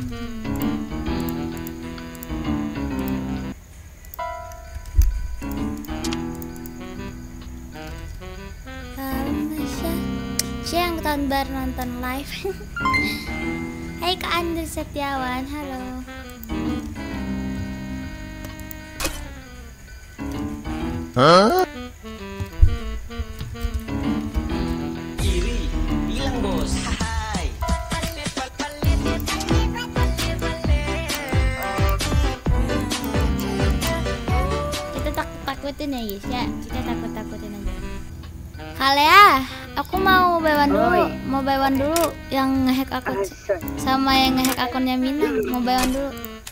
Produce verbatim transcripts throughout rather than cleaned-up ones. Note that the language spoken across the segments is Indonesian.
Siapa yang tahun baru nonton live? Hai Kak Andri Setiawan, halo. Hah? Iri, bilang bos. Hai. Kita takut-takutin ya guys ya. Kita takut-takutin aja. Kale ya, aku mau baywan dulu, mau baywan dulu yang ngehack akun sama yang ngehack akunnya Minang, mau baywan dulu.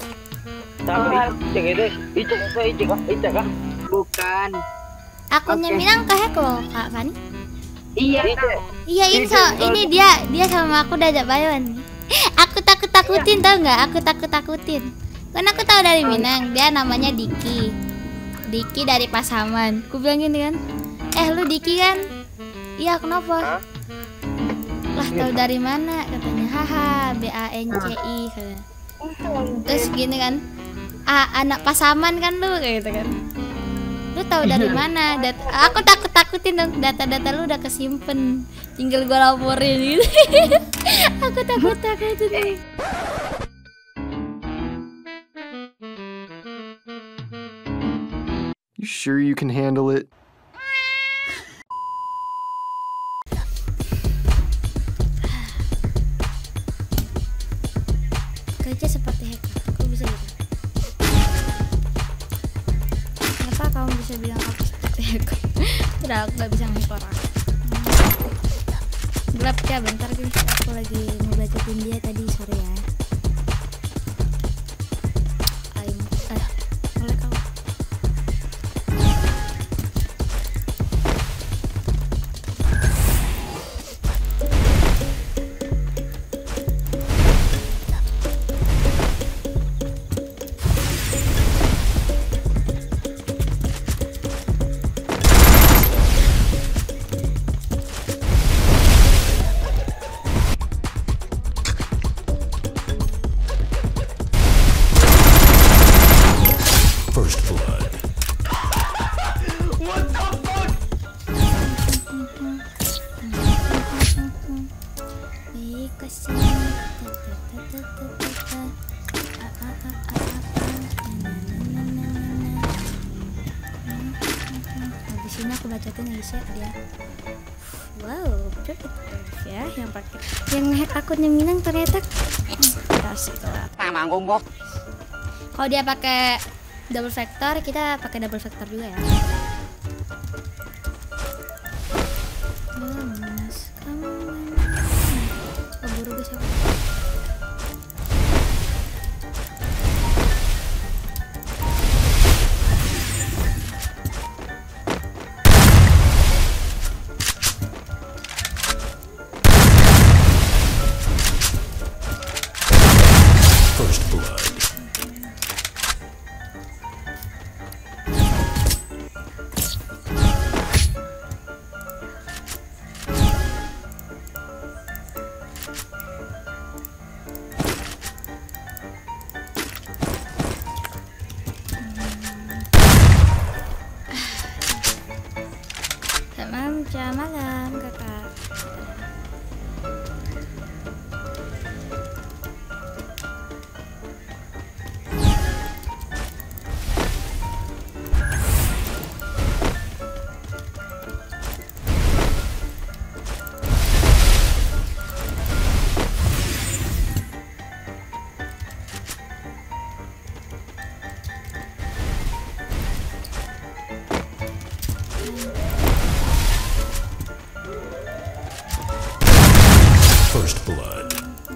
Bukan. Akunnya Oke. Minang kehack loh, Kak Fani. Iya. Iya, ini so- ini dia dia sama aku udah ajak baywan. Aku takut-takutin tau nggak? Aku takut-takutin. Kan aku tahu dari Minang, dia namanya Diki. Diki dari Pasaman. Ku bilang gini kan, eh lu Diki kan? Iya, kenapa? Lah tahu dari mana katanya? Haha, B A N C I katanya. Terus gini kan, ah, anak Pasaman kan lu kayak gitu kan. Lu tahu dari mana? Dat aku takut takutin dong, data-data lu udah kesimpen, tinggal gua laporin gitu. Aku takut takutin. You sure you can handle it? Kerja seperti hacker, kok bisa gitu? Kenapa kamu bisa bilang aku seperti hacker? Udah, aku gak bisa nge-hack orang. Gelap ya, bentar guys, aku lagi mau bacain dia tadi sore ya. Ayo, eh, mulai kau. First blood. Habis ini aku bacain ya guys ya dia. Wow, perfect ya yang pakai yang hack akunnya Minang ternyata kasih lah. Kalau dia pakai double vector, kita pakai double vector juga ya. Mas, kamu keburu guys aku. First blood. Malam, jam malam kakak. First blood.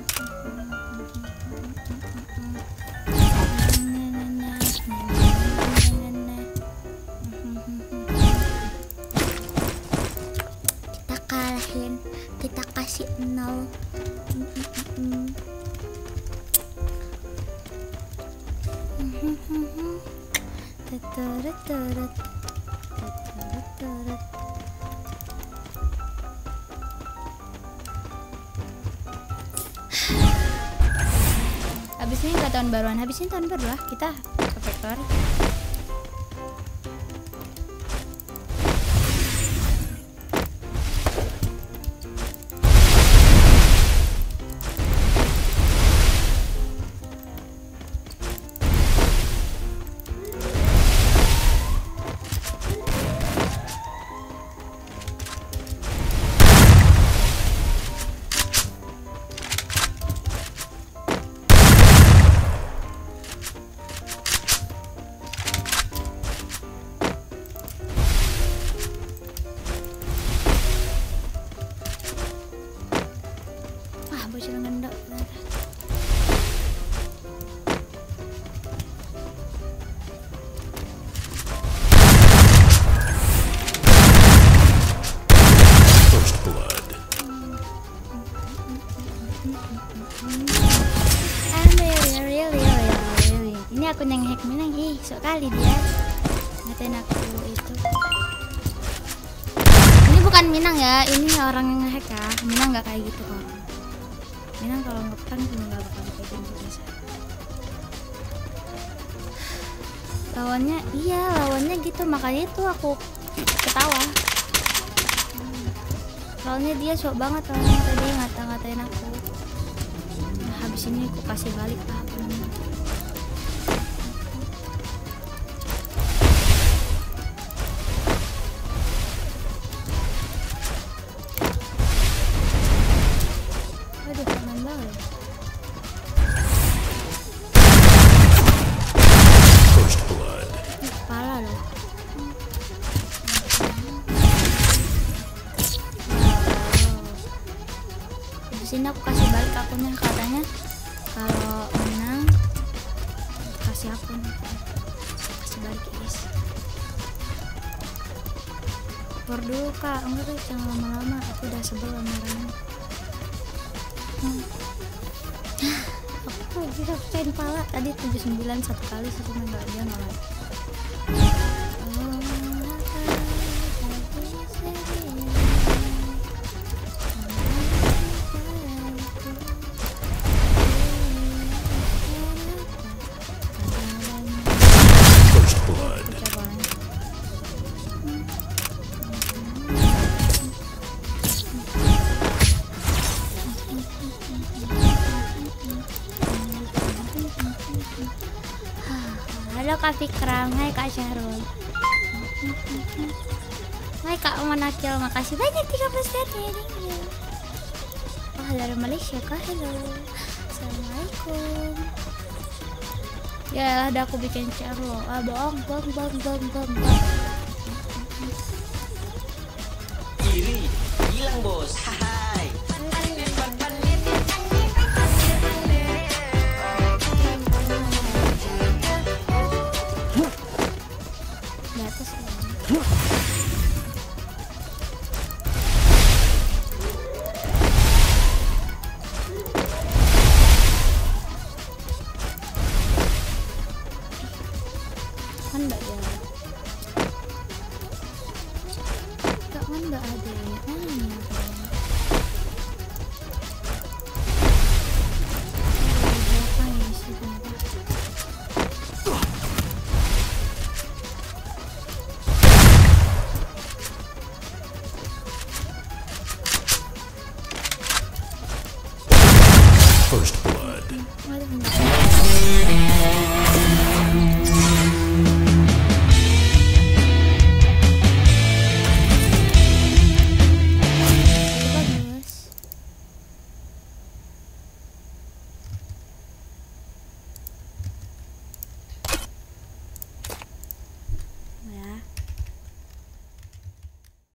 Kita kalahin, kita kasih nol. Tuturut, turut. Tuturut, turut. Habis ini nggak tahun baruan, habis ini tahun baru lah kita ke factory. Bocil ngendok ternyata. First blood. I'm really, really, really, really. Ini akun yang hack Minang, ih sok kali dia ngatain aku itu. Ini bukan Minang ya, ini orang yang hack ya. Minang nggak kayak gitu kok. Minang kalau ngepan juga nggak bakal kayak gini biasa. Lawannya, iya lawannya gitu, makanya itu aku ketawa. Hmm. Soalnya dia sok banget orangnya tadi ngata-ngatain aku. Nah, habis ini aku kasih balik lah akunnya. Sini aku kasih balik akunnya, katanya kalau menang kasih akun, kasih balik guys. Keluar dulu kak, enggak guys jangan lama-lama, aku udah sebel sama orangnya. hmm. Aku bisa pecahin pala tadi tujuh puluh sembilan satu kali sih, cuma enggak, dia nggak lagi. Halo Kak Fikram, hai Kak Syahrul. Hai Kak Manakil, makasih banyak tiga belas dari ya. Oh, dari Malaysia Kak, halo. Assalamualaikum. Ya udah aku bikin share lo. Ah bohong, bohong, bohong, bohong, bohong, bohong. Iri, hilang bos. Hai. Di atas ya. Kan enggak ya. Enggak kan enggak ada. Hmm. First blood. Ya.